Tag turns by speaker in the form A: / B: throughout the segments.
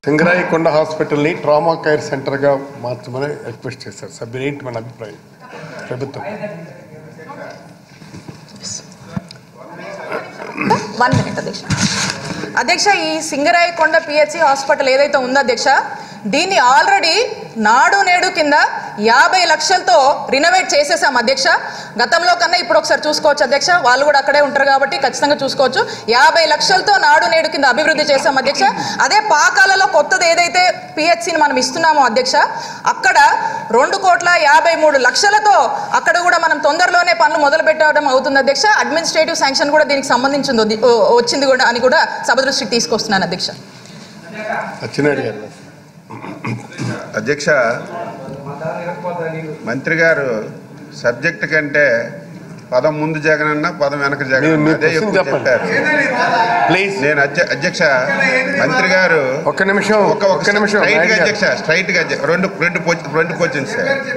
A: సింగరాయకొండ హాస్పిటల్ని trauma care సెంటర్గా మార్చమని request చేశారు. సభ్యులు ఏంటి మన అభిప్రాయం? ప్రభుత్వం
B: 1 minute అధ్యక్ష ఈ సింగరాయకొండ పిహెచ్సి హాస్పిటల్ ఏదైతే ఉందో అధ్యక్ష, దీన్ని ఆల్రెడీ నాడు నేడు కింద 50 లక్షలతో రినోవేట్ చేసేసాం అధ్యక్ష. గతంలో కన్నా ఇప్పుడు ఒకసారి చూసుకోవచ్చు అధ్యక్ష, వాళ్ళు కూడా అక్కడే ఉంటారు కాబట్టి ఖచ్చితంగా చూసుకోవచ్చు. 50 లక్షలతో నాడు నేడు కింద అభివృద్ధి చేసాం అధ్యక్ష. అదే పాకాలలో కొత్తది ఏదైతే పిహెచ్సిని మనం ఇస్తున్నామో అధ్యక్ష, అక్కడ 2,53,00,000తో అక్కడ కూడా మనం తొందరలోనే పనులు మొదలు పెట్టడం అవుతుంది అధ్యక్ష. అడ్మినిస్ట్రేటివ్ శాంక్షన్ కూడా దీనికి సంబంధించింది వచ్చింది కూడా అని కూడా సభ దృష్టికి తీసుకొస్తున్నాను అధ్యక్ష.
C: అధ్యక్ష, మంత్రి గారు సబ్జెక్ట్ కంటే పదం ముందు జగనన్న పదం వెనక జగన్ అదే ఎక్కువ చెప్పారు. నేను అధ్యక్ష మంత్రి గారు
A: ఒక్క నిమిషం
C: అధ్యక్ష స్ట్రైట్ గా రెండు క్వశ్చన్స్.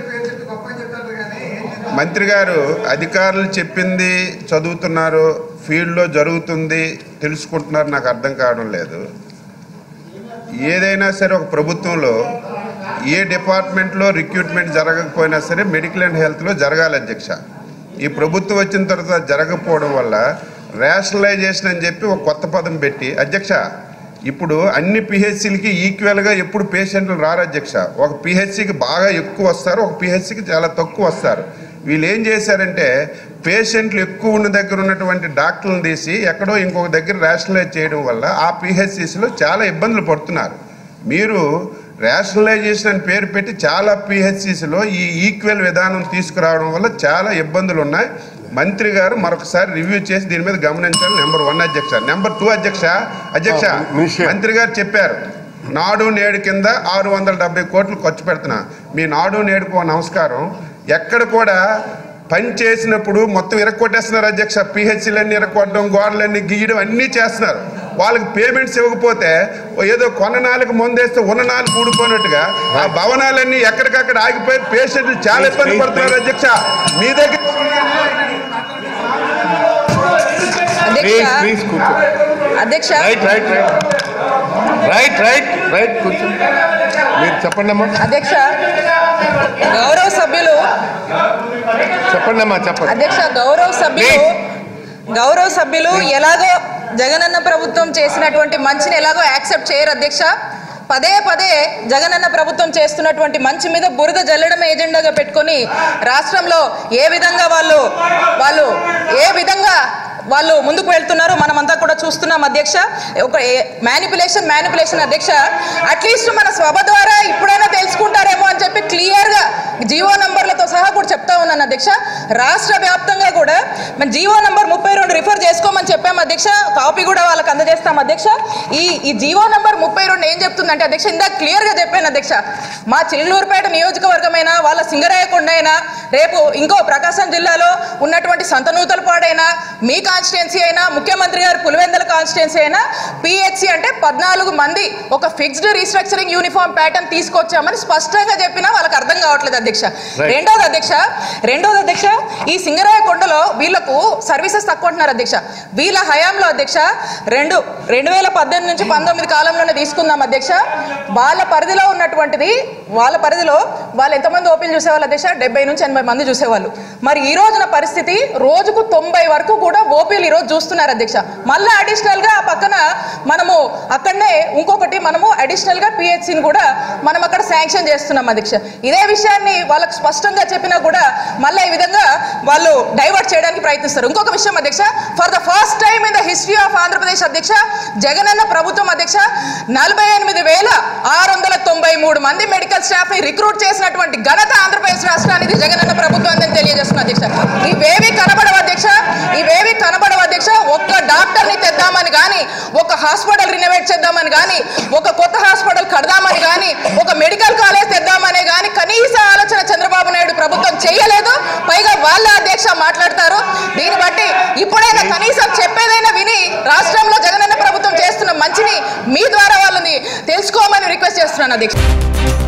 C: మంత్రి గారు అధికారులు చెప్పింది చదువుతున్నారు, ఫీల్డ్లో జరుగుతుంది తెలుసుకుంటున్నారు, నాకు అర్థం కావడం లేదు. ఏదైనా సరే ఒక ప్రభుత్వంలో ఏ డిపార్ట్మెంట్లో రిక్రూట్మెంట్ జరగకపోయినా సరే మెడికల్ అండ్ హెల్త్లో జరగాలి అధ్యక్ష. ఈ ప్రభుత్వం వచ్చిన తర్వాత జరగకపోవడం వల్ల రేషనలైజేషన్ అని చెప్పి ఒక కొత్త పదం పెట్టి అధ్యక్ష, ఇప్పుడు అన్ని పిహెచ్సిలకి ఈక్వల్గా ఎప్పుడు పేషెంట్లు రారు అధ్యక్ష. ఒక పిహెచ్సికి బాగా ఎక్కువ వస్తారు, ఒక పిహెచ్సికి చాలా తక్కువ వస్తారు. వీళ్ళు ఏం చేశారంటే పేషెంట్లు ఎక్కువ ఉన్న దగ్గర ఉన్నటువంటి డాక్టర్లను తీసి ఎక్కడో ఇంకొక దగ్గర రేషనలైజ్ చేయడం వల్ల ఆ పిహెచ్సిస్లో చాలా ఇబ్బందులు పడుతున్నారు. మీరు రేషనలైజేషన్ అని పేరు పెట్టి చాలా పిహెచ్సిస్లో ఈ ఈక్వల్ విధానం తీసుకురావడం వల్ల చాలా ఇబ్బందులు ఉన్నాయి. మంత్రి గారు మరొకసారి రివ్యూ చేసి దీని మీద గమనించాలి. నెంబర్ 1 అధ్యక్ష. నెంబర్ 2 అధ్యక్ష మంత్రి గారు చెప్పారు నాడు నేడు కింద 670 కోట్లు ఖర్చు పెడుతున్నా. మీ నాడు నేడుకో నమస్కారం. ఎక్కడ కూడా పని చేసినప్పుడు మొత్తం ఇరక్కొట్టేస్తున్నారు అధ్యక్ష. పిహెచ్సీలన్నీ ఇరక్కొట్టడం, గోడలన్నీ గీయడం అన్నీ చేస్తున్నారు. వాళ్ళకి పేమెంట్స్ ఇవ్వకపోతే ఏదో కొన్న నాలుగు ముందేస్తే ఉన్న నాలుగు ఊడిపోయినట్టుగా ఆ భవనాలన్నీ ఎక్కడికక్కడ ఆగిపోయి పేషెంట్లు చాలా ఇబ్బంది పడుతున్నారు అధ్యక్ష. మీ దగ్గర
B: అధ్యక్ష
A: మీరు చెప్పండి అమ్మా.
B: అధ్యక్ష గౌరవ సభ్యులు
A: చెప్పండి అమ్మా చెప్పండి
B: అధ్యక్ష. గౌరవ సభ్యులు ఎలాగో జగనన్న ప్రభుత్వం చేసినటువంటి మంచిని ఎలాగో యాక్సెప్ట్ చేయరు అధ్యక్ష. పదే పదే జగనన్న ప్రభుత్వం చేస్తున్నటువంటి మంచి మీద బురద జల్లడం ఏజెండాగా పెట్టుకొని రాష్ట్రంలో ఏ విధంగా వాళ్ళు ముందుకు వెళ్తున్నారు మనమంతా కూడా చూస్తున్నాం అధ్యక్ష. ఒక మ్యానిపులేషన్ అధ్యక్ష. అట్లీస్ట్ మన సభ ద్వారా ఇప్పుడైనా తెలుసుకుంటారేమో అని చెప్పి క్లియర్గా జీవో నంబర్లతో సహా కూడా చెప్తా ఉన్నాను అధ్యక్ష. రాష్ట్ర వ్యాప్తంగా కూడా మన జీవో నంబర్ 32 రిఫర్ చేసుకోమని చెప్పాము అధ్యక్ష. కాపీ కూడా వాళ్ళకి అందజేస్తాం అధ్యక్ష. ఈ జీవో నంబర్ 32 ఏం చెప్తుందంటే అధ్యక్ష, ఇందాక క్లియర్గా చెప్పాను అధ్యక్ష, మా చిల్లూరుపేట నియోజకవర్గమైనా వాళ్ళ సింగరాయకొండ అయినా రేపు ఇంకో ప్రకాశం జిల్లాలో ఉన్నటువంటి సంతనూతలపాడైనా మీ కాన్స్టిట్యున్సీ అయినా ముఖ్యమంత్రి గారు పులివెందుల కాన్స్టిట్యున్సీ అయినా పిహెచ్సి అంటే 14 మంది ఒక ఫిక్స్డ్ రీస్ట్రక్చరింగ్ యూనిఫామ్ ప్యాటర్న్ తీసుకొచ్చామని స్పష్టంగా చెప్పినా వాళ్ళకి అర్థం కావట్లేదు అధ్యక్ష. రెండోది అధ్యక్ష ఈ సింగరాయకొండలో వీళ్లకు సర్వీసెస్ తక్కువ అంటున్నారు అధ్యక్ష. వీళ్ళ హయాంలో అధ్యక్ష 2018 నుంచి 19 కాలంలోనే తీసుకుందాం అధ్యక్ష. వాళ్ళ పరిధిలో వాళ్ళు ఎంతమంది ఓపీలు చూసేవాళ్ళు అధ్యక్ష? 70 నుంచి 80 మంది చూసేవాళ్ళు. మరి ఈ రోజున పరిస్థితి రోజుకు 90 వరకు కూడా ఓపీలు ఈరోజు చూస్తున్నారు అధ్యక్ష. మళ్ళీ అడిషనల్ గా పక్కన మనము అక్కడనే ఇంకొకటి మనము అడిషనల్ గా పిహెచ్సిని కూడా మనం అక్కడ శాంక్షన్ చేస్తున్నాం అధ్యక్ష. ఇదే విషయాన్ని వాళ్ళకి స్పష్టంగా చెప్పినా కూడా మళ్ళీ ఈ విధంగా వాళ్ళు డైవర్ట్ చేయడానికి ప్రయత్నిస్తారు. ఇంకొక విషయం అధ్యక్ష, for the first time in the history of Andhra Pradesh అధ్యక్ష, జగనన్న ప్రభుత్వం అధ్యక్ష 48,693 మంది మెడికల్ స్టాఫ్ ని రిక్రూట్ చేసినటువంటి ఘనత ఆంధ్రప్రదేశ్ రాష్ట్రానికి జగనన్న ప్రభుత్వం అని తెలియజేస్తున్నా అధ్యక్ష. ఇవేవి కనబడవు అధ్యక్ష. ఒక్క డాక్టర్ ని తెద్దామని కానీ, ఒక హాస్పిటల్ రినోవేట్ చేద్దామని కానీ, ఒక కొత్త హాస్పిటల్ కడదామని కానీ, ఒక మెడికల్ కాలేజ్ తెద్దామనే కానీ కనీస ఆలోచన చంద్రబాబు నాయుడు ప్రభుత్వం చేయలేదు. పైగా వాళ్ళ అధ్యక్ష మాట్లాడతారు. దీన్ని బట్టి ఇప్పుడైనా కనీసం చెప్పేదైనా విని రాష్ట్రంలో జగనన్న ప్రభుత్వం చేస్తున్న మంచిని మీ ద్వారా వాళ్ళని తెలుసుకోమని రిక్వెస్ట్ చేస్తున్నాను అధ్యక్ష.